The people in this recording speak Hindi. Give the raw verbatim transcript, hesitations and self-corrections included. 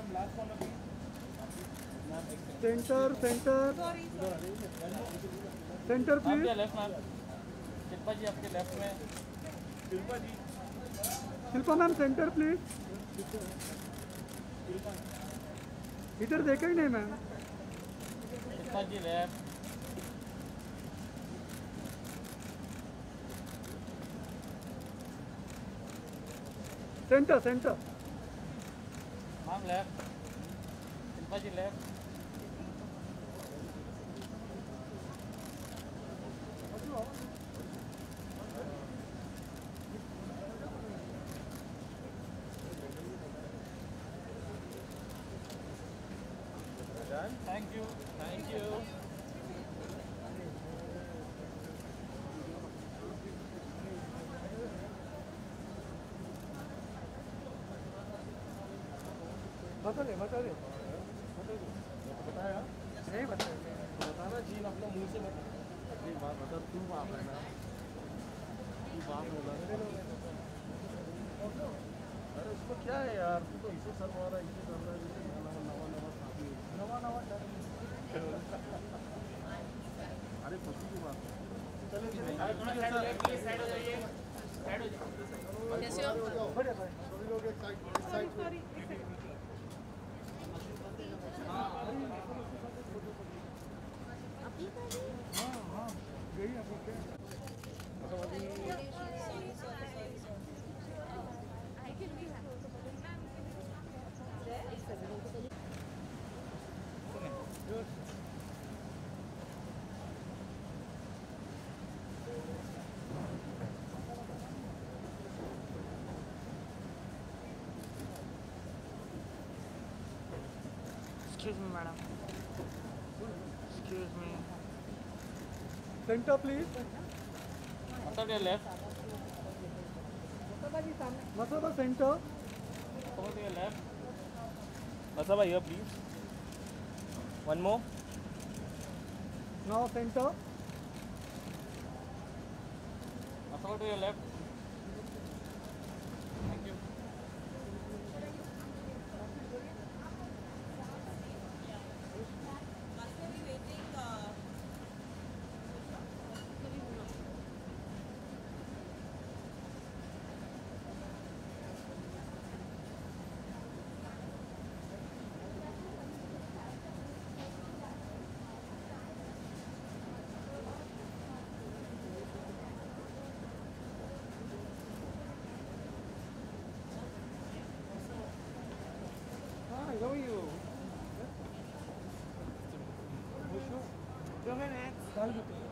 Centre centre centre please. Left ma'am, Shilpa ji आपके लेफ्ट में। Shilpa ji, Shilpa ma'am centre please. इधर देखा ही नहीं ma'am. Shilpa ji left. Centre centre ma'am left, Shilpa ji left. Thank you, thank you. बता दे बता दे बताया नहीं बताया। बताना जी अपने मुंह से बता। एक बात बता, तू बाप है ना, तू बाप होगा। अरे उसको क्या है यार, तू तो इसे सर मारा इसे कर रहा है, नवा नवा नवा साथी नवा नवा डर। अरे खुशी की बात है। चलिए साइड हो जाइए, साइड हो जाइए। कैसे हो? बढ़िया बढ़िया। सभी लोग एक साइड साइड सॉरी हाँ हाँ यही अभी क्या Excuse me, madam. Excuse me. Centre please. मतलब ये लेफ्ट, मसाला सेंटर। मतलब ये left. Masala here please. One more. Now centre. Masala to your left. Thank you. Hi, how are you? Two minutes. Dal